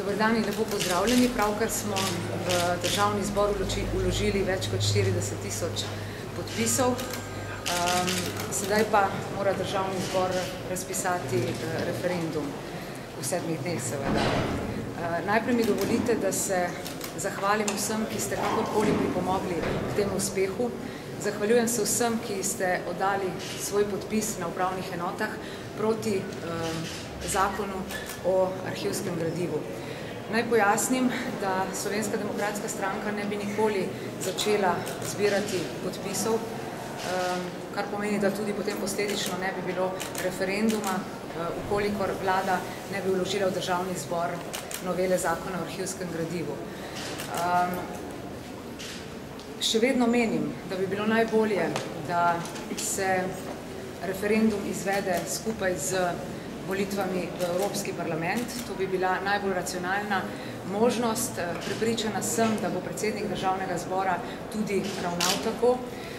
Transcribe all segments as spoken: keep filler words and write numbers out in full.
Dober dan in lepo pozdravljeni. Pravkar smo v državni zbor vložili več kot štirideset tisoč podpisov. Sedaj pa mora državni zbor razpisati referendum v sedmih dneh seveda. Najprej mi dovolite, da se zahvalim vsem, ki ste kakorkoli pripomogli k temu uspehu. Zahvaljujem se vsem, ki ste oddali svoj podpis na upravnih enotah proti zakonu o arhivskem gradivu. Naj pojasnim, da Slovenska demokratska stranka ne bi nikoli začela zbirati podpisov, kar pomeni, da tudi potem posledično ne bi bilo referenduma, ukolikor vlada ne bi vložila v državni zbor novele zakona o arhivskem gradivu. Še vedno menim, da bi bilo najbolje, da se referendum izvede skupaj z volitvami v Evropski parlament. To bi bila najbolj racionalna možnost. Prepričana sem, da bo predsednik državnega zbora tudi ravnal tako,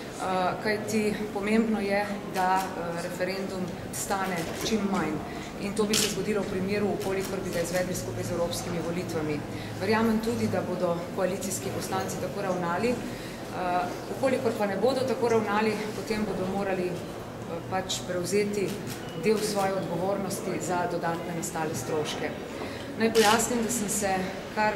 kajti pomembno je, da referendum stane čim manj. In to bi se zgodilo v primeru, ukolikor bi ga izvedli skupaj z evropskimi volitvami. Verjamem tudi, da bodo koalicijski poslanci tako ravnali. Ukolikor pa ne bodo tako ravnali, potem bodo morali pač prevzeti del svoje odgovornosti za dodatne nastale stroške. Naj pojasnim, da sem se kar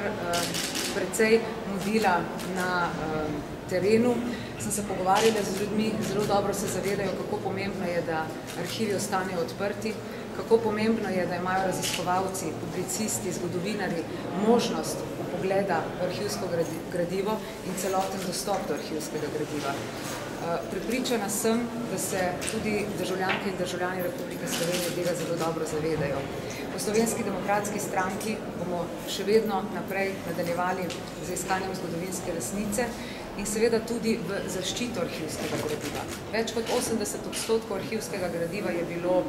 precej mudila na terenu, sem se pogovarjala z ljudmi, zelo dobro se zavedajo, kako pomembno je, da arhivi ostanejo odprti, kako pomembno je, da imajo raziskovalci, publicisti, zgodovinarji možnost vpogleda v arhivsko gradivo in celoten dostop do arhivskega gradiva. Prepričana sem, da se tudi državljanke in državljani Republike Slovenije tega zelo dobro zavedajo. V Slovenski demokratski stranki bomo še vedno naprej nadaljevali z iskanjem zgodovinske resnice in seveda tudi v zaščito arhivskega gradiva. Več kot osemdeset odstotkov arhivskega gradiva je bilo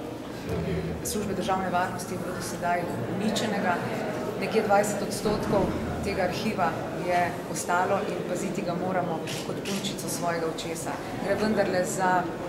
službe državne varnosti je bilo do sedaj uničenega, nekje dvajset odstotkov tega arhiva je ostalo in paziti ga moramo kot punčico svojega očesa. Gre vendarle za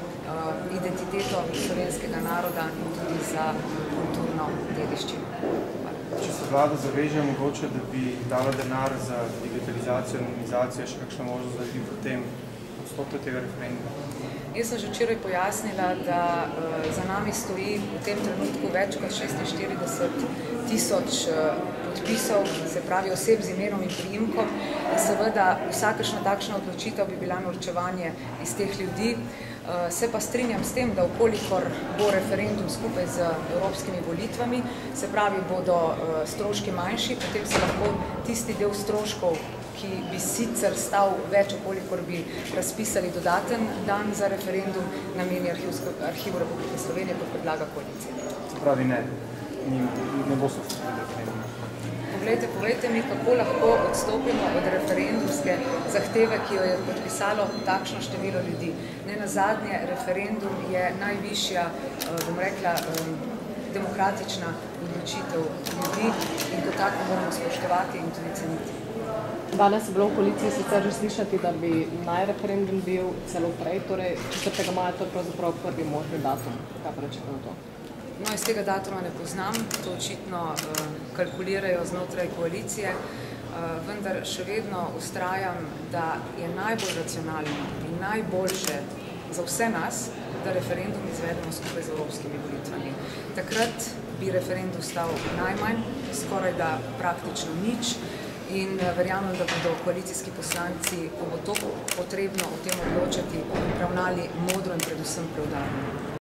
identiteto slovenskega naroda in tudi za kulturno dediščino. Če se vlada zaveže mogoče, da bi dala denar za digitalizacijo, anonimizacijo, še kakšna možnost, da bi potem odstopila tega referenduma? Jaz sem že včeraj pojasnila, da za nami stoji v tem trenutku več kot šestinštirideset tisoč podpisov, se pravi oseb z imenom in priimkom, in seveda vsakršna takšna odločitev bi bila norčevanje iz teh ljudi. Se pa strinjam s tem, da ukolikor bo referendum skupaj z evropskimi volitvami, se pravi, bodo stroški manjši, potem se lahko tisti del stroškov, ki bi sicer stal več, ukolikor bi razpisali dodaten dan za referendum, nameni Arhivu Republike Slovenije, kot predlaga koalicija. Se pravi, ne, ne bo se odstopili referendum. Poglejte, povejte mi, kako lahko odstopimo od referendumske zahteve, ki jo je podpisalo takšno število ljudi. Nenazadnje, referendum je najvišja, bom rekla, demokratična odločitev ljudi in to tako moramo spoštovati in tudi ceniti. Danes je bilo v koaliciji sicer že slišati, da bi naj referendum bil celo prej, torej četrtega maja to je pravzaprav prvi možni datum. Kaj pa rečete na to? No, iz tega datuma ne poznam, to očitno kalkulirajo znotraj koalicije, vendar še vedno vztrajam, da je najbolj racionalno in najboljše za vse nas, da referendum izvedemo skupaj z evropskimi volitvami. Takrat bi referendum stal najmanj, skoraj da praktično nič, in verjamem, da bodo koalicijski poslanci, ko bo to potrebno o tem odločati, ravnali modro in predvsem preudarno.